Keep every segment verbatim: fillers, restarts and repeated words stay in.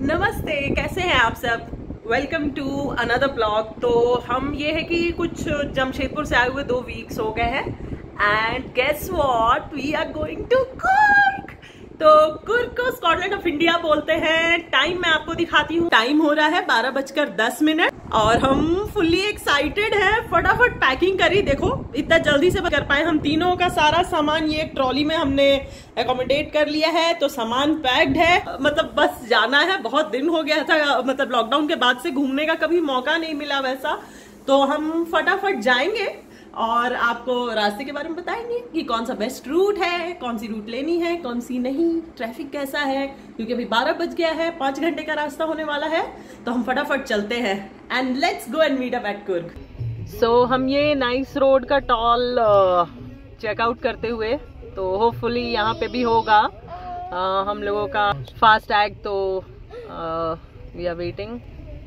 नमस्ते, कैसे हैं आप सब। Welcome to another blog. तो हम ये है कि कुछ जमशेदपुर से आए हुए दो वीक्स हो गए हैं and guess what, we are going to Coorg. तो कुर्ग को स्कॉटलैंड ऑफ इंडिया बोलते हैं। टाइम मैं आपको दिखाती हूँ। टाइम हो रहा है बारह बजकर दस मिनट और हम फुल्ली एक्साइटेड हैं। फटाफट पैकिंग करी। देखो इतना जल्दी से कर पाए हम। तीनों का सारा सामान ये एक ट्रॉली में हमने एकोमोडेट कर लिया है, तो सामान पैक्ड है। मतलब बस जाना है। बहुत दिन हो गया था, मतलब लॉकडाउन के बाद से घूमने का कभी मौका नहीं मिला वैसा। तो हम फटाफट जाएंगे और आपको रास्ते के बारे में बताएंगे कि कौन सा बेस्ट रूट है, कौन सी रूट लेनी है, कौन सी नहीं, ट्रैफिक कैसा है, क्योंकि अभी बारह बज गया है, पांच घंटे का रास्ता होने वाला है। तो हम फटाफट चलते हैं and let's go and meet up at Coorg. So हम ये नाइस रोड का टॉल चेकआउट करते हुए, तो होपफुली यहाँ पे भी होगा uh, हम लोगों का फास्ट टैग। तो वी आर वेटिंग।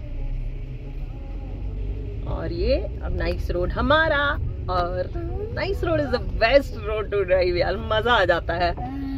और ये अब नाइस रोड हमारा, और nice road is the best road to drive यार, मजा आ जाता है।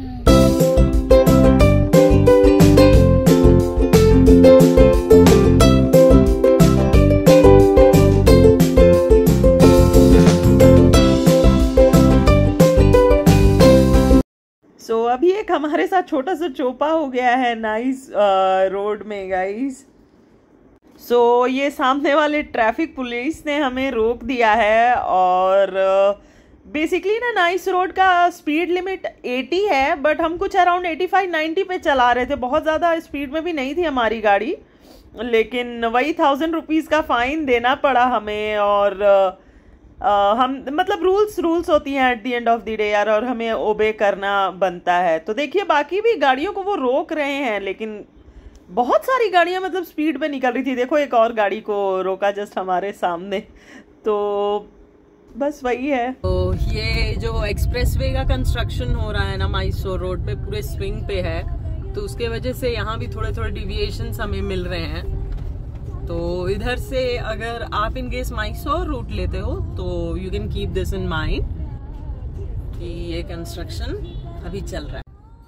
सो so, अभी एक हमारे साथ छोटा सा चोपा हो गया है नाइस रोड में गाइस। सो so, ये सामने वाले ट्रैफिक पुलिस ने हमें रोक दिया है और बेसिकली ना नाइस रोड का स्पीड लिमिट अस्सी है, बट हम कुछ अराउंड पचासी नब्बे पे चला रहे थे। बहुत ज़्यादा स्पीड में भी नहीं थी हमारी गाड़ी, लेकिन वही थाउजेंड रुपीज़ का फ़ाइन देना पड़ा हमें। और uh, हम मतलब रूल्स रूल्स होती हैं at the end of the day यार, और हमें ओबे करना बनता है। तो देखिए बाकी भी गाड़ियों को वो रोक रहे हैं, लेकिन बहुत सारी गाड़ियां मतलब स्पीड में निकल रही थी। देखो एक और गाड़ी को रोका जस्ट हमारे सामने। तो बस वही है। तो ये जो एक्सप्रेसवे का कंस्ट्रक्शन हो रहा है ना माइसोर रोड पे, पूरे स्विंग पे है, तो उसके वजह से यहाँ भी थोड़े थोड़े डिविएशंस हमें मिल रहे हैं। तो इधर से अगर आप इन केस माइसोर रूट लेते हो तो you can keep this in mind कि ये कंस्ट्रक्शन अभी चल रहा है।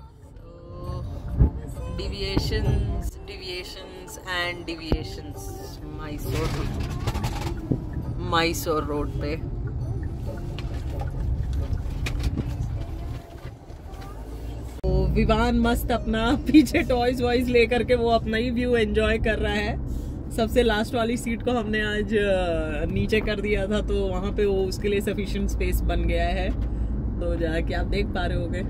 Deviations, deviations and deviations Mysore Mysore road पे। तो विवान मस्त अपना पीछे टॉयज वॉयज लेकर के वो अपना ही व्यू एंजॉय कर रहा है। सबसे लास्ट वाली सीट को हमने आज नीचे कर दिया था, तो वहां पे वो उसके लिए सफिशिएंट स्पेस बन गया है। तो जाके आप देख पा रहे होगे,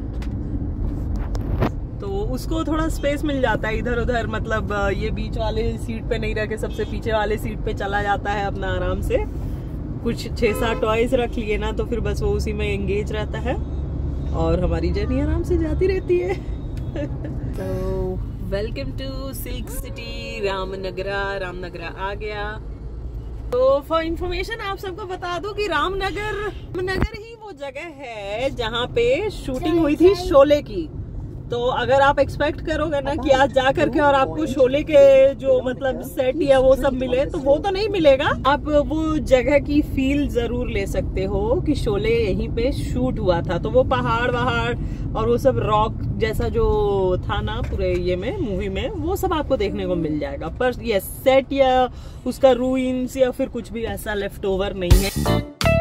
तो उसको थोड़ा स्पेस मिल जाता है इधर उधर। मतलब ये बीच वाले सीट पे नहीं रह के सबसे पीछे वाले सीट पे चला जाता है अपना आराम से। कुछ छः सात टॉयज रख लिए ना, तो फिर बस वो उसी में एंगेज रहता है और हमारी जर्नी आराम से जाती रहती है। तो welcome to silk city Ramanagara. Ramanagara आ गया। तो फॉर इंफॉर्मेशन आप सबको बता दूं कि रामनगर रामनगर ही वो जगह है जहाँ पे शूटिंग हुई थी शोले की। तो अगर आप एक्सपेक्ट करोगे ना कि आज जा करके और आपको शोले के जो मतलब सेट या वो सब मिले, तो वो तो नहीं मिलेगा। आप वो जगह की फील जरूर ले सकते हो कि शोले यहीं पे शूट हुआ था। तो वो पहाड़ वहाड़ और वो सब रॉक जैसा जो था ना पूरे ये में मूवी में, वो सब आपको देखने को मिल जाएगा। पर ये सेट या उसका रूइंस या फिर कुछ भी ऐसा लेफ्ट ओवर नहीं है।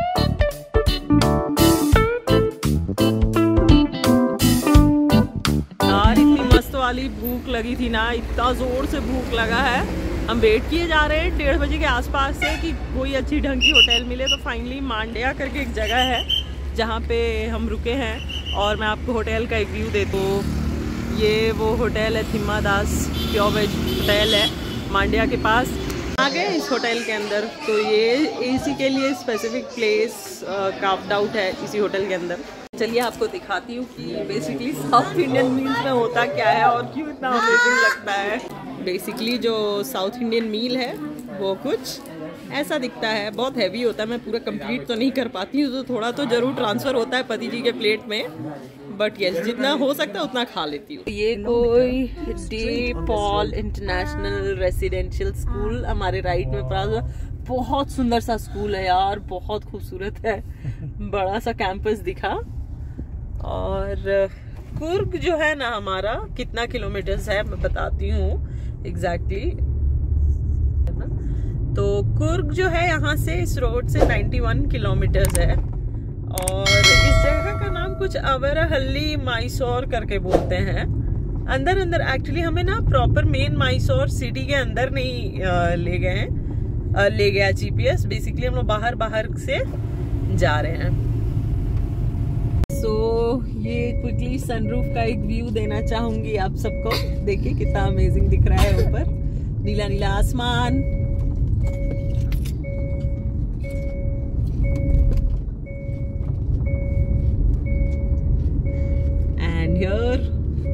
वाली भूख लगी थी ना, इतना जोर से भूख लगा है। हम वेट किए जा रहे हैं डेढ़ बजे के आसपास से कि कोई अच्छी ढंग की होटल मिले। तो फाइनली मांड्या करके एक जगह है जहाँ पे हम रुके हैं, और मैं आपको होटल का एक व्यू दे दूँ। ये वो होटल है Thimma Das pure veg hotel है मांड्या के पास। आ गए इस होटल के अंदर। तो ये इसी के लिए स्पेसिफिक प्लेस कार्व्ड आउट है इसी होटल के अंदर। चलिए आपको दिखाती हूँ कि बेसिकली साउथ इंडियन मील्स में होता क्या है और क्यों इतना अमेजिंग लगता है। बेसिकली जो साउथ इंडियन मील है वो कुछ ऐसा दिखता है। बहुत हैवी होता है। मैं पूरा कंप्लीट तो नहीं कर पाती हूँ, तो थोड़ा तो जरूर ट्रांसफ़र होता है पति जी के प्लेट में, बट यस जितना हो सकता है उतना खा लेती हूँ। ये कोई De Paul international residential school हमारे राइट में पड़ा। बहुत सुंदर सा स्कूल है यार, बहुत खूबसूरत है। बड़ा सा कैंपस दिखा। और कुर्ग जो है ना हमारा कितना किलोमीटर्स है मैं बताती हूँ। Exactly exactly. तो कुर्ग जो है यहाँ से इस रोड से इक्यानवे किलोमीटर्स है और इस जगह का नाम कुछ अवरहल्ली मैसूर करके बोलते हैं। अंदर अंदर एक्चुअली हमें ना प्रॉपर मेन मैसूर सिटी के अंदर नहीं आ, ले गए हैं, ले गया जीपीएस। बेसिकली हम लोग बाहर बाहर से जा रहे हैं। सो so, ये क्विकली सनरूफ का एक व्यू देना चाहूंगी आप सबको। देखिए कितना अमेजिंग दिख रहा है ऊपर, नीला नीला आसमान। एंड हियर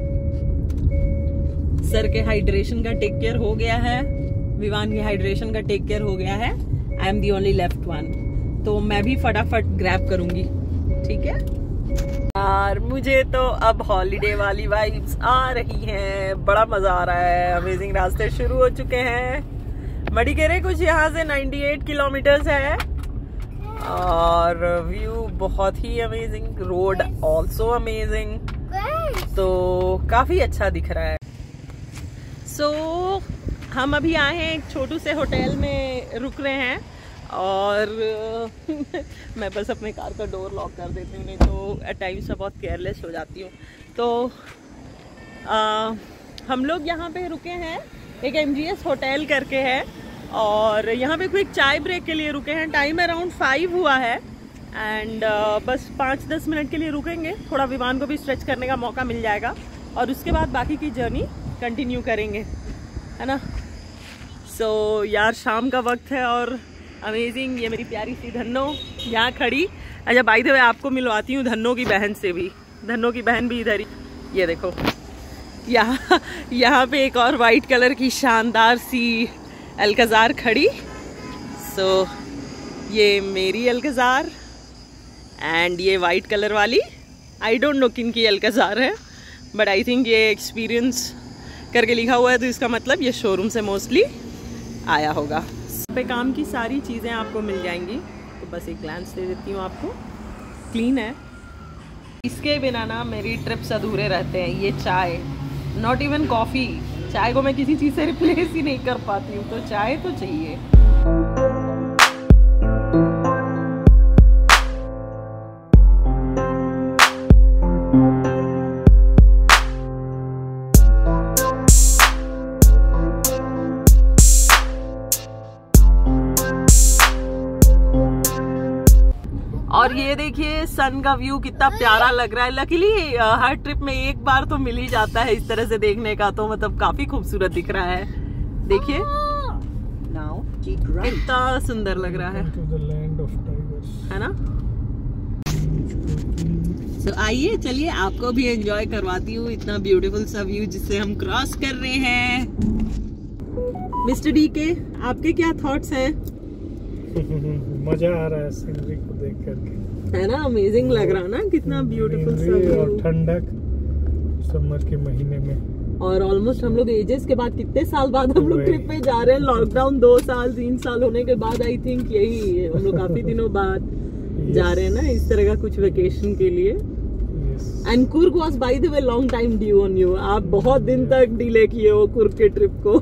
सर के हाइड्रेशन का टेक केयर हो गया है, विवान के हाइड्रेशन का टेक केयर हो गया है। I am the only left one, तो मैं भी फटाफट ग्रैब करूंगी, ठीक है। यार मुझे तो अब हॉलीडे वाली वाइब्स आ रही हैं, बड़ा मजा आ रहा है। अमेजिंग रास्ते शुरू हो चुके हैं। मडिकेरे कुछ यहाँ से अट्ठानवे किलोमीटर्स है और व्यू बहुत ही अमेजिंग, रोड ऑल्सो अमेजिंग, तो काफी अच्छा दिख रहा है। सो so, हम अभी आए हैं एक छोटू से होटल में रुक रहे हैं और मैं बस अपने कार का डोर लॉक कर देती हूँ, नहीं तो एट टाइम्स मैं बहुत केयरलेस हो जाती हूँ। तो आ, हम लोग यहाँ पे रुके हैं, एक एमजीएस होटल करके है और यहाँ पे क्विक चाय ब्रेक के लिए रुके हैं। टाइम अराउंड फाइव हुआ है एंड uh, बस पाँच दस मिनट के लिए रुकेंगे, थोड़ा विमान को भी स्ट्रेच करने का मौका मिल जाएगा और उसके बाद बाकी की जर्नी कंटिन्यू करेंगे, है ना। सो so, यार शाम का वक्त है और अमेजिंग, ये मेरी प्यारी सी धन्नो यहाँ खड़ी। अच्छा बाय द वे आपको मिलवाती हूँ धन्नो की बहन से भी, धन्नो की बहन भी इधर ही, ये देखो यहाँ यहाँ पे एक और वाइट कलर की शानदार सी अल्कजार खड़ी। सो so, ये मेरी अल्कजार एंड ये वाइट कलर वाली, आई डोंट नो किन की अल्कजार है बट आई थिंक ये एक्सपीरियंस करके लिखा हुआ है तो इसका मतलब ये शोरूम से मोस्टली आया होगा। पे काम की सारी चीज़ें आपको मिल जाएंगी, तो बस एक ग्लैंस दे देती हूँ आपको। क्लीन है, इसके बिना ना मेरी ट्रिप्स अधूरे रहते हैं। ये चाय, नॉट इवन कॉफ़ी, चाय को मैं किसी चीज़ से रिप्लेस ही नहीं कर पाती हूँ, तो चाय तो चाहिए। और ये देखिए सन का व्यू कितना प्यारा लग रहा है। लकीली हर ट्रिप में एक बार तो मिल ही जाता है इस तरह से देखने का, तो मतलब काफी खूबसूरत दिख रहा है। देखिए कितना सुंदर लग रहा है, है ना। तो आइए चलिए आपको भी एंजॉय करवाती हूँ इतना ब्यूटीफुल सा व्यू जिससे हम क्रॉस कर रहे हैं। मिस्टर डी के आपके क्या थॉट्स हैं? मजा आ रहा है सीनरी को देख करके, है ना। अमेजिंग लग रहा है ना, कितना ब्यूटीफुल सा और ठंडक समर के महीने में। और ऑलमोस्ट हम लोग एजेस के बाद, कितने साल बाद हम लोग ट्रिप पे जा रहे हैं। लॉकडाउन दो साल तीन साल होने के बाद आई थिंक यही हम लोग काफी दिनों बाद जा रहे हैं ना इस तरह का कुछ वेकेशन के लिए। And Coorg was by the way long time due on you, आप बहुत दिन तक डिले किए हो कुर्ग के ट्रिप को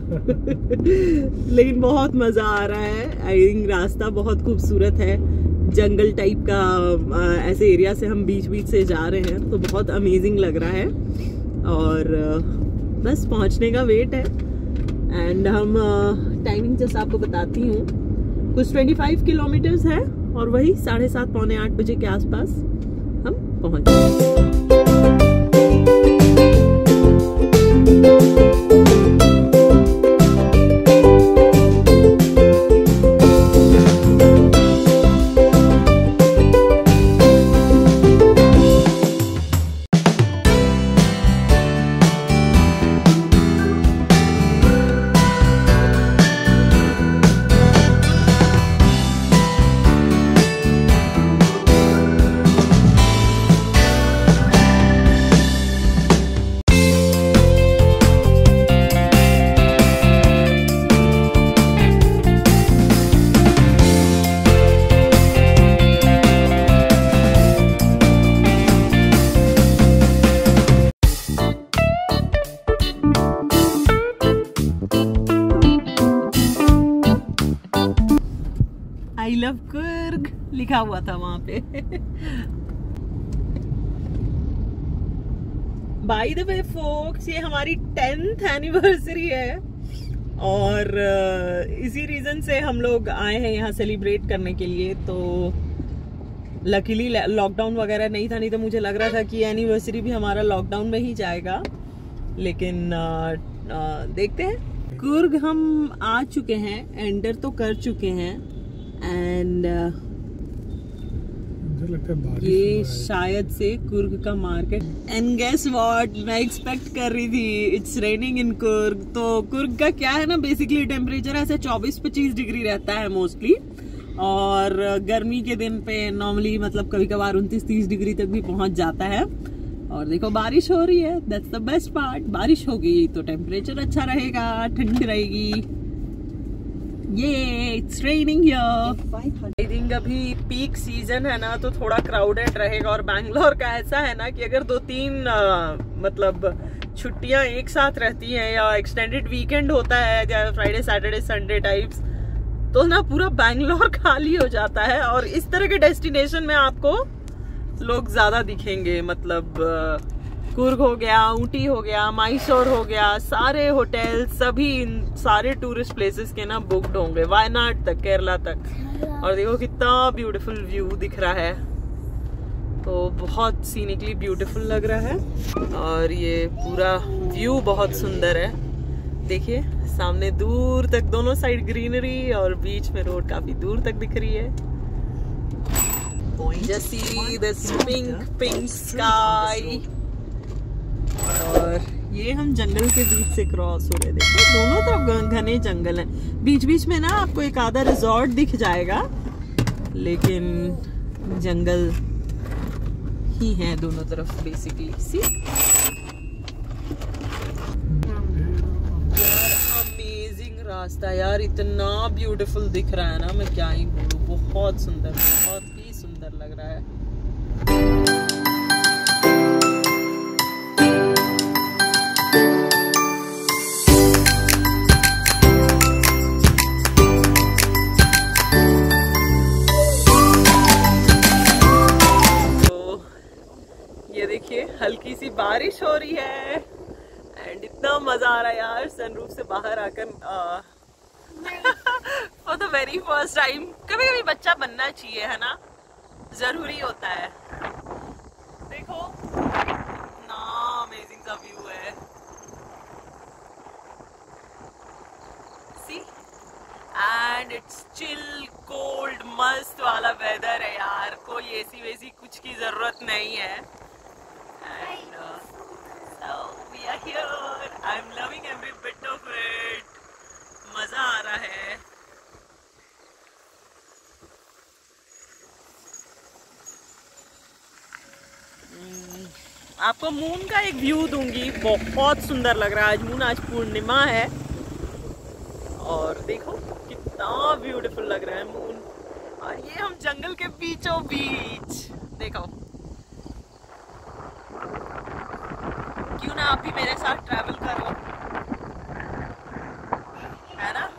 लेकिन बहुत मजा आ रहा है। आई थिंक रास्ता बहुत खूबसूरत है, जंगल टाइप का, आ, ऐसे एरिया से हम बीच बीच से जा रहे हैं तो बहुत अमेजिंग लग रहा है। और आ, बस पहुंचने का वेट है। एंड हम टाइमिंग जैसे आपको बताती हूँ, कुछ पच्चीस किलोमीटर्स है और वही साढ़े सात पौने आठ बजे के आसपास हम पहुंच ऑफ कुर्ग लिखा हुआ था वहां पे। बाय द वे फोक्स, ये हमारी टेंथ एनिवर्सरी है और इसी रीजन से हम लोग आए हैं यहाँ सेलिब्रेट करने के लिए। तो लकीली लॉकडाउन वगैरह नहीं था, नहीं तो मुझे लग रहा था कि एनिवर्सरी भी हमारा लॉकडाउन में ही जाएगा, लेकिन आ, आ, देखते हैं। कुर्ग हम आ चुके हैं, एंटर तो कर चुके हैं एंड मुझे लगता है बारिश ये शायद से कुर्ग का मार्केट। एंड गेस व्हाट, मैं एक्सपेक्ट कर रही थी इट्स रेनिंग इन कुर्ग। तो कुर्ग का क्या है ना, बेसिकली टेम्परेचर ऐसे चौबीस पच्चीस डिग्री रहता है मोस्टली, और गर्मी के दिन पे नॉर्मली मतलब कभी कभार उनतीस तीस डिग्री तक भी पहुंच जाता है। और देखो बारिश हो रही है, दैट्स द बेस्ट पार्ट। बारिश होगी तो टेम्परेचर अच्छा रहेगा, ठंडी रहेगी। ये it's raining here. I think अभी पीक सीजन है ना, तो थोड़ा क्राउडेड रहेगा। और बैंगलोर का ऐसा है ना कि अगर दो तीन आ, मतलब छुट्टियां एक साथ रहती हैं या एक्सटेंडेड वीकेंड होता है, या फ्राइडे सैटरडे संडे टाइप्स, तो ना पूरा बैंगलोर खाली हो जाता है। और इस तरह के डेस्टिनेशन में आपको लोग ज्यादा दिखेंगे। मतलब कुर्ग हो गया, ऊटी हो गया, मैसूर हो गया, सारे होटल सभी सारे टूरिस्ट प्लेसेस के ना बुक्ड होंगे, वायनाड तक, केरला तक। और देखो कितना ब्यूटीफुल व्यू दिख रहा है, तो बहुत सीनिकली ब्यूटीफुल लग रहा है। और ये पूरा व्यू बहुत सुंदर है। देखिए सामने दूर तक दोनों साइड ग्रीनरी और बीच में रोड काफी दूर तक दिख रही है। Just see this pink pink sky। और ये हम जंगल के बीच से क्रॉस हो रहे, देखो दोनों तरफ घने जंगल हैं। बीच बीच में ना आपको एक आधा रिजॉर्ट दिख जाएगा, लेकिन जंगल ही है दोनों तरफ बेसिकली। सी रास्ता यार इतना ब्यूटीफुल दिख रहा है ना, मैं क्या ही बोलूं, बहुत सुंदर, बहुत ही सुंदर लग रहा है। तो ये देखिए हल्की सी बारिश हो रही है एंड इतना मजा आ रहा है यार सनरूफ से बाहर आकर। For the very first time कभी कभी बच्चा बनना चाहिए, है ना, जरूरी होता है। देखो ना अमेजिंग सा व्यू है। See and it's chill cold मस्त वाला वेदर है यार, कोई एसी वेसी कुछ की जरूरत नहीं है। And so we are here, I'm loving every bit of it, मजा आ रहा है। आपको मून का एक व्यू दूंगी, बहुत सुंदर लग रहा है। आज मून, आज पूर्णिमा है और देखो कितना ब्यूटीफुल लग रहा है मून। और ये हम जंगल के बीचों बीच, देखो क्यों ना आप भी मेरे साथ ट्रैवल करो, है ना।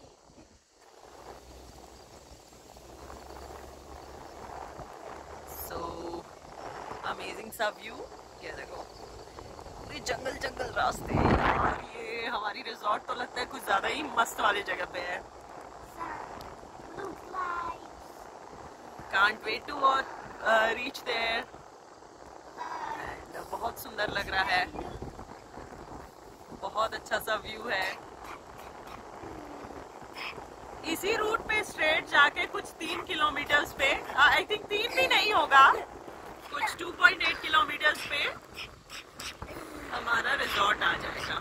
सो अमेजिंग सा व्यू, ये देखो पूरे जंगल जंगल रास्ते। और ये हमारी रिजॉर्ट तो लगता है कुछ ज्यादा ही मस्त वाली जगह पे है। Can't wait to reach there. बहुत सुंदर लग रहा है, बहुत अच्छा सा व्यू है। इसी रूट पे स्ट्रेट जाके कुछ तीन किलोमीटर्स पे, आई थिंक तीन भी नहीं होगा, कुछ टू पॉइंट एट किलोमीटर्स पे हमारा रिजॉर्ट आ जाएगा।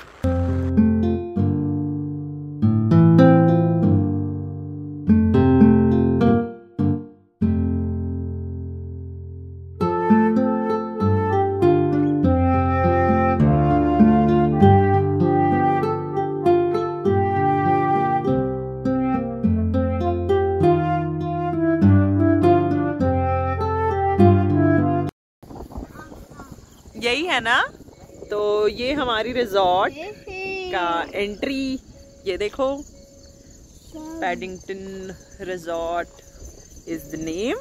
यही है ना, तो ये हमारी रिजॉर्ट का एंट्री, ये देखो Paddington resort is the name.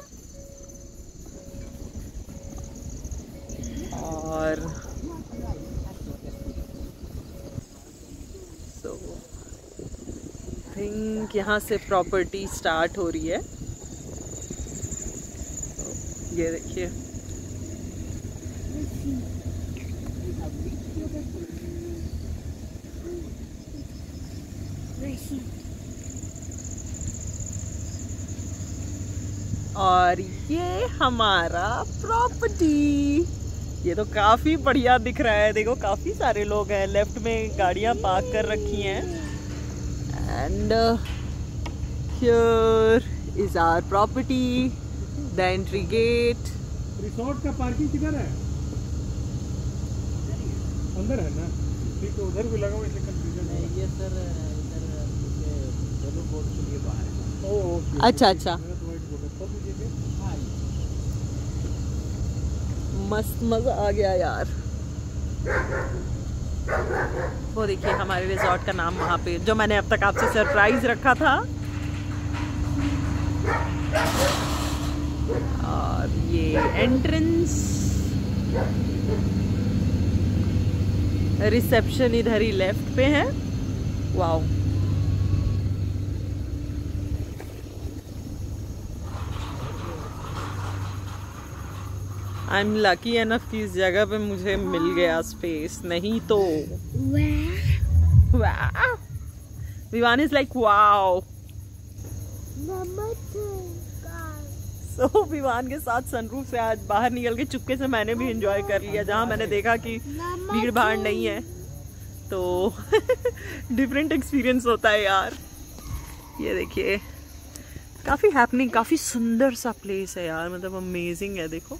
और सो थिंक यहाँ से प्रॉपर्टी स्टार्ट हो रही है। ये देखिए, और ये हमारा प्रॉपर्टी। ये तो काफी बढ़िया दिख रहा है। देखो काफी सारे लोग हैं, लेफ्ट में गाड़ियां पार्क कर रखी हैं। And here is our property, the entry gate. Resort का पार्किंग किधर है? अंदर है ना? ठीक है, उधर भी लगा हुआ, इसलिए कंफ्यूजन है। ये सर इधर येलो बोर्ड के लिए बाहर है। Oh okay. अच्छा अच्छा, मस्त मजा आ गया यार। वो देखिए हमारे रिजॉर्ट का नाम वहाँ पे, जो मैंने अब तक आपसे सरप्राइज रखा था। और ये एंट्रेंस, रिसेप्शन इधर ही लेफ्ट पे है। Wow, I am lucky enough कि इस जगह पे मुझे मिल गया स्पेस, नहीं तो वाह। Vivaan is like wow. So Vivaan के साथ सनरूफ से आज बाहर निकल के चुपके से मैंने भी एंजॉय कर लिया, जहाँ मैंने देखा कि भीड़ भाड़ नहीं है तो डिफरेंट एक्सपीरियंस होता है यार। ये देखिए काफी हैपनिंग, काफी सुंदर सा प्लेस है यार, मतलब अमेजिंग है। देखो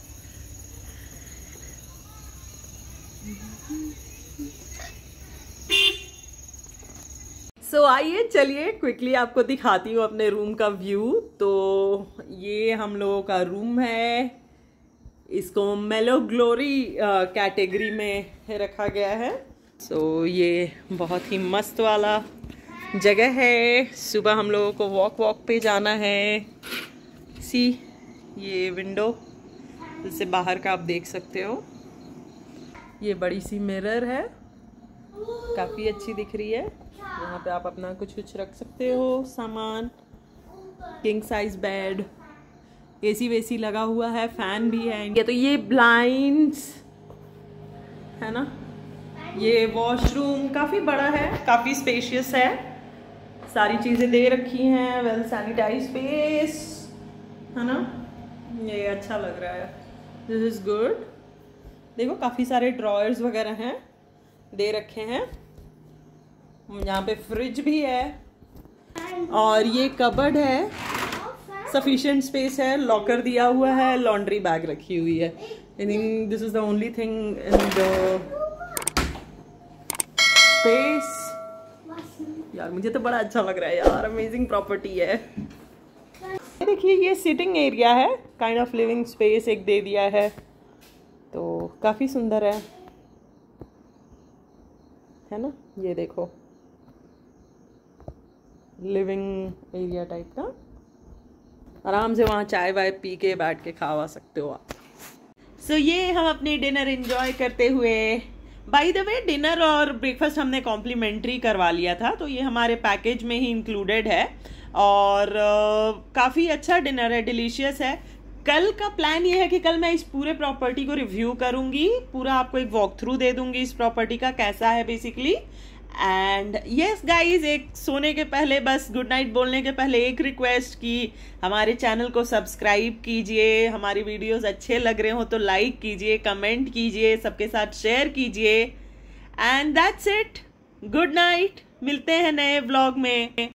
सो so, आइए चलिए क्विकली आपको दिखाती हूँ अपने रूम का व्यू। तो ये हम लोगों का रूम है, इसको मेलो ग्लोरी कैटेगरी में रखा गया है। सो so, ये बहुत ही मस्त वाला जगह है। सुबह हम लोगों को वॉक वॉक पे जाना है। सी ये विंडो, इससे बाहर का आप देख सकते हो। ये बड़ी सी मिरर है, काफ़ी अच्छी दिख रही है। यहाँ पे आप अपना कुछ कुछ रख सकते हो सामान। किंग साइज बेड, एसी वेसी लगा हुआ है, फैन भी है। ये तो ये ब्लाइंड्स है ना। ये वॉशरूम काफ़ी बड़ा है, काफ़ी स्पेशियस है, सारी चीज़ें दे रखी हैं, वेल सैनिटाइज स्पेस है ना। ये अच्छा लग रहा है, दिस इज़ गुड। देखो काफ़ी सारे ड्रॉयर्स वगैरह हैं, दे रखे हैं। यहाँ पे फ्रिज भी है और ये कबर्ड है, सफिशिएंट स्पेस है, लॉकर दिया हुआ है, लॉन्ड्री बैग रखी हुई है। I think this is the only thing in the space. यार मुझे तो बड़ा अच्छा लग रहा है यार, अमेजिंग प्रॉपर्टी है। ये देखिए ये सिटिंग एरिया है, काइंड ऑफ लिविंग स्पेस एक दे दिया है, तो काफ़ी सुंदर है है ना। ये देखो लिविंग एरिया टाइप का, आराम से वहाँ चाय वाय पी के बैठ के खावा सकते हो आप। सो so, ये हम अपने डिनर एंजॉय करते हुए, बाय द वे डिनर और ब्रेकफास्ट हमने कॉम्प्लीमेंट्री करवा लिया था, तो ये हमारे पैकेज में ही इंक्लूडेड है और uh, काफ़ी अच्छा डिनर है, डिलीशियस है। कल का प्लान ये है कि कल मैं इस पूरे प्रॉपर्टी को रिव्यू करूंगी, पूरा आपको एक वॉक थ्रू दे दूंगी इस प्रॉपर्टी का कैसा है बेसिकली। एंड यस गाइज, एक सोने के पहले बस गुड नाइट बोलने के पहले एक रिक्वेस्ट कि हमारे चैनल को सब्सक्राइब कीजिए, हमारी वीडियोस अच्छे लग रहे हो तो लाइक कीजिए, कमेंट कीजिए, सबके साथ शेयर कीजिए। And that's it, good night, मिलते हैं नए व्लॉग में।